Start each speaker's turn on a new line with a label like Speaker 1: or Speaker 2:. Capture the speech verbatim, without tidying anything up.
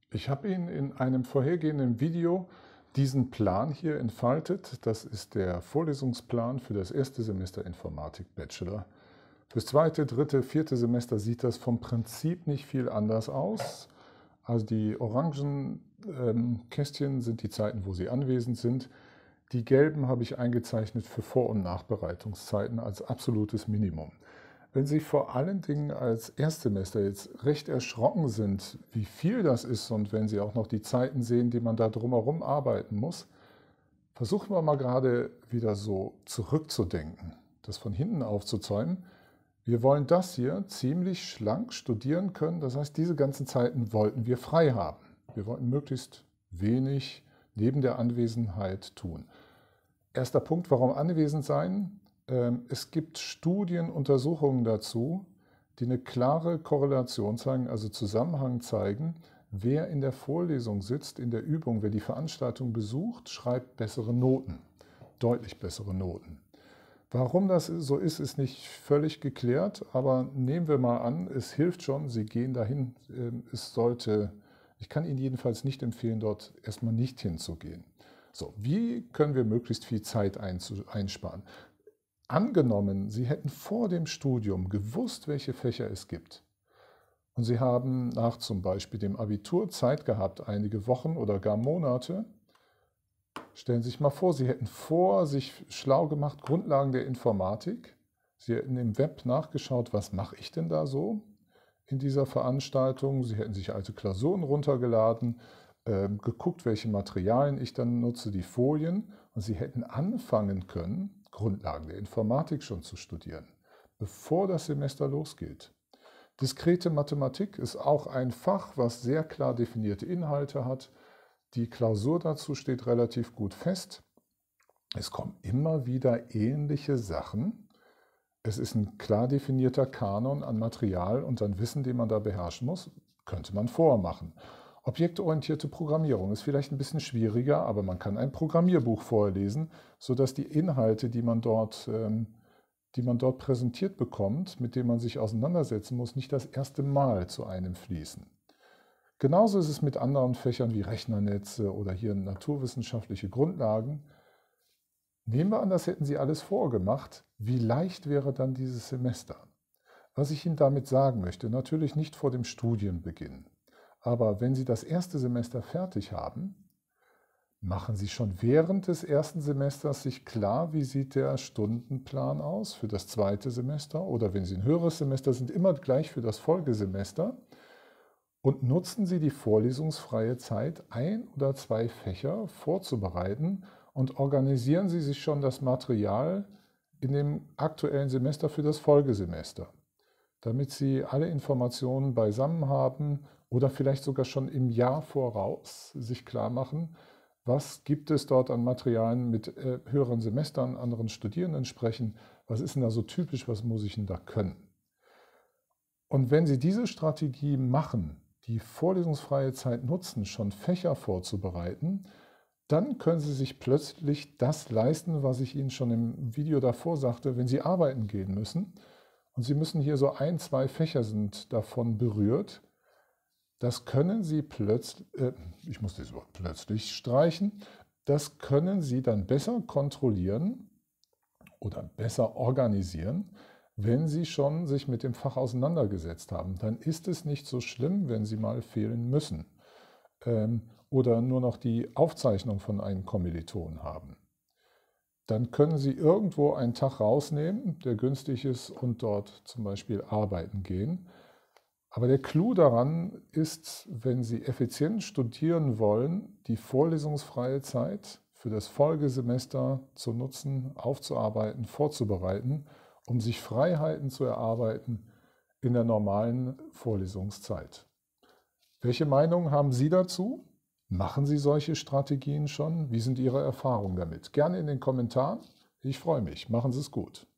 Speaker 1: Ich habe Ihnen in einem vorhergehenden Video diesen Plan hier entfaltet. Das ist der Vorlesungsplan für das erste Semester Informatik Bachelor. Fürs zweite, dritte, vierte Semester sieht das vom Prinzip nicht viel anders aus. Also die orangen ähm, Kästchen sind die Zeiten, wo Sie anwesend sind. Die gelben habe ich eingezeichnet für Vor- und Nachbereitungszeiten als absolutes Minimum. Wenn Sie vor allen Dingen als Erstsemester jetzt recht erschrocken sind, wie viel das ist, und wenn Sie auch noch die Zeiten sehen, die man da drumherum arbeiten muss, versuchen wir mal gerade wieder so zurückzudenken, das von hinten aufzuzäumen. Wir wollen das hier ziemlich schlank studieren können, das heißt, diese ganzen Zeiten wollten wir frei haben. Wir wollten möglichst wenig neben der Anwesenheit tun. Erster Punkt, warum anwesend sein? Es gibt Studien, Untersuchungen dazu, die eine klare Korrelation zeigen, also Zusammenhang zeigen. Wer in der Vorlesung sitzt, in der Übung, wer die Veranstaltung besucht, schreibt bessere Noten, deutlich bessere Noten. Warum das so ist, ist nicht völlig geklärt, aber nehmen wir mal an, es hilft schon, Sie gehen dahin. Es sollte, ich kann Ihnen jedenfalls nicht empfehlen, dort erstmal nicht hinzugehen. So, wie können wir möglichst viel Zeit einsparen? Angenommen, Sie hätten vor dem Studium gewusst, welche Fächer es gibt, und Sie haben nach zum Beispiel dem Abitur Zeit gehabt, einige Wochen oder gar Monate. Stellen Sie sich mal vor, Sie hätten vor sich schlau gemacht, Grundlagen der Informatik. Sie hätten im Web nachgeschaut, was mache ich denn da so in dieser Veranstaltung. Sie hätten sich alte Klausuren runtergeladen, äh, geguckt, welche Materialien ich dann nutze, die Folien, und Sie hätten anfangen können, Grundlagen der Informatik schon zu studieren, bevor das Semester losgeht. Diskrete Mathematik ist auch ein Fach, was sehr klar definierte Inhalte hat. Die Klausur dazu steht relativ gut fest. Es kommen immer wieder ähnliche Sachen. Es ist ein klar definierter Kanon an Material und an Wissen, den man da beherrschen muss, könnte man vormachen. Objektorientierte Programmierung ist vielleicht ein bisschen schwieriger, aber man kann ein Programmierbuch vorlesen, sodass die Inhalte, die man dort, ähm, die man dort präsentiert bekommt, mit denen man sich auseinandersetzen muss, nicht das erste Mal zu einem fließen. Genauso ist es mit anderen Fächern wie Rechnernetze oder hier naturwissenschaftliche Grundlagen. Nehmen wir an, das hätten Sie alles vorgemacht. Wie leicht wäre dann dieses Semester? Was ich Ihnen damit sagen möchte, natürlich nicht vor dem Studienbeginn. Aber wenn Sie das erste Semester fertig haben, machen Sie schon während des ersten Semesters sich klar, wie sieht der Stundenplan aus für das zweite Semester, oder wenn Sie ein höheres Semester sind, immer gleich für das Folgesemester, und nutzen Sie die vorlesungsfreie Zeit, ein oder zwei Fächer vorzubereiten, und organisieren Sie sich schon das Material in dem aktuellen Semester für das Folgesemester, damit Sie alle Informationen beisammen haben oder vielleicht sogar schon im Jahr voraus sich klar machen, was gibt es dort an Materialien mit äh, höheren Semestern, anderen Studierenden sprechen, was ist denn da so typisch, was muss ich denn da können? Und wenn Sie diese Strategie machen, die vorlesungsfreie Zeit nutzen, schon Fächer vorzubereiten, dann können Sie sich plötzlich das leisten, was ich Ihnen schon im Video davor sagte, wenn Sie arbeiten gehen müssen. Und Sie müssen hier so ein, zwei Fächer sind davon berührt. Das können Sie plötzlich, äh, ich muss das Wort plötzlich streichen, das können Sie dann besser kontrollieren oder besser organisieren, wenn Sie schon sich mit dem Fach auseinandergesetzt haben. Dann ist es nicht so schlimm, wenn Sie mal fehlen müssen ähm, oder nur noch die Aufzeichnung von einem Kommilitonen haben. Dann können Sie irgendwo einen Tag rausnehmen, der günstig ist, und dort zum Beispiel arbeiten gehen. Aber der Clou daran ist, wenn Sie effizient studieren wollen, die vorlesungsfreie Zeit für das Folgesemester zu nutzen, aufzuarbeiten, vorzubereiten, um sich Freiheiten zu erarbeiten in der normalen Vorlesungszeit. Welche Meinung haben Sie dazu? Machen Sie solche Strategien schon? Wie sind Ihre Erfahrungen damit? Gerne in den Kommentaren. Ich freue mich. Machen Sie es gut.